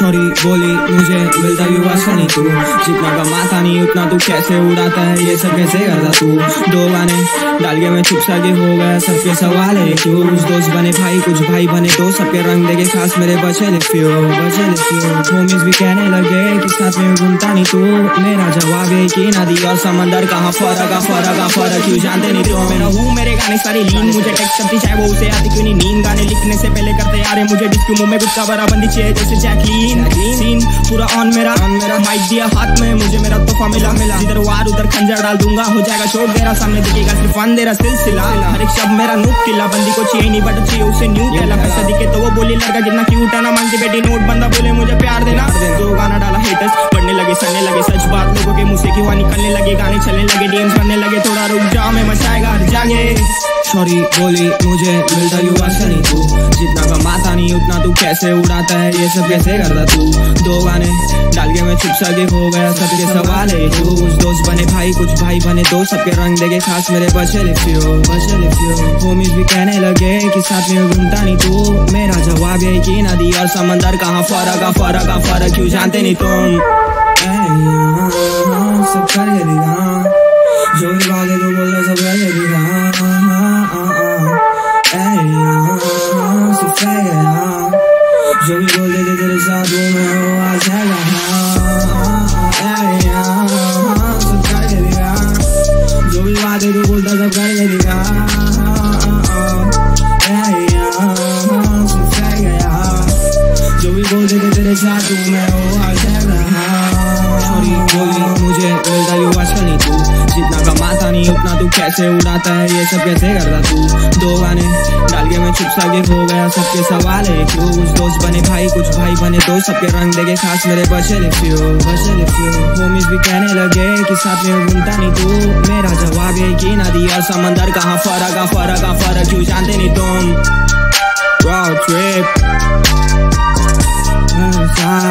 शौरी बोली मुझे मिलता युवा सनी तू, जितना कमाता नहीं उतना तू कैसे उड़ाता है, ये सब कैसे करता तू। 2 गाने डाल के मैं चुप सा के हो गया, सबके सवाल है क्यों। कुछ दोस्त बने भाई, कुछ भाई बने दोस्त, सबके रंग देखे खास मेरे बचे लिफ्यो। होमीज भी कहने लगे कि साथ में घूमता नहीं तू, मेरा जवाब है कि नदी और समंदर कहाँ फर्क क्यों जानते नहीं तो। मेरा हूँ मेरे गाने सारी लीन, मुझे टेक्स्ट करती चाहे वो उसे आती क्यों नहीं नींद। गाने लिखने से पहले करते यार मुझे डिस्क मुंह में गुस्सा बराबंदी चाहिए जैसे जैकलीन। सीन पूरा ऑन मेरा माइक दिया हाथ में, मुझे मेरा तोहफा मिला जिधर वार उधर खंजर डाल दूंगा, हो जाएगा शोर तेरा सामने दिखेगा सिर्फ अंधेरा सिलसिला। हर एक शब्द मेरा नोट किला, बंदी को चाहिए नहीं बट चाहिए उसे न्यू कहला। पैसा दिखे तो वो बोली लड़का कितना क्यूट है ना, मांगती बेटी नोट, बंदा बोले मुझे प्यार देना। 2 गाना डाला हेटर्स पढ़ने लगे सड़ने लगे, सच बात लोगों के मुंह से क्यों निकलने लगे, गाने चलने लगे डीएम्स करने लगे, थोड़ा रुक जाओ मैं मचाएगा हर जागे। शौरी बोली मुझे मिलता युवा सनी तू, जितना कमाता नहीं उतना तू कैसे उड़ाता है, ये सब कैसे करता तू। 2 गाने डाल के मैं चुप सा के हो गया, सबके सवाल है क्यों। कुछ दोस्त बने भाई, कुछ भाई बने दोस्त, सबके रंग देखे खास मेरे बचे लिफ्यो। होमीज भी कहने लगे कि साथ में घूमता नहीं तू, मेरा जवाब है कि नदी और समंदर कहाँ फर्क क्यों जानते नहीं तुम। सब करके दिखा जो भी बातें तू बोलता सब करके दिखा, जो भी बोलते थे तेरे साथ वो मैं हो आ जाएगा। सब करके दिखा जो भी बातें तू बोलता सब करके दिखा, जो भी बोलते थे तेरे साथ वो मैं हो आ जाएगा। शौरी बोली मुझे मिलता युवा सनी तू, जितना कमाता नहीं उतना तू कैसे उड़ाता है, ये सब कैसे करता तू। 2 गाने डाल के मैं चुप सा के हो गया, सबके सवाल है क्यों। कुछ दोस्त बने भाई, कुछ भाई बने दोस्त, सबके रंग देखे खास मेरे बचे लिफ्यो। होमीज भी कहने लगे कि साथ में घूमता नहीं तू, मेरा जवाब है कि नदी और समंदर कहाँ फर्क क्यों जानते नहीं तुम। Road trip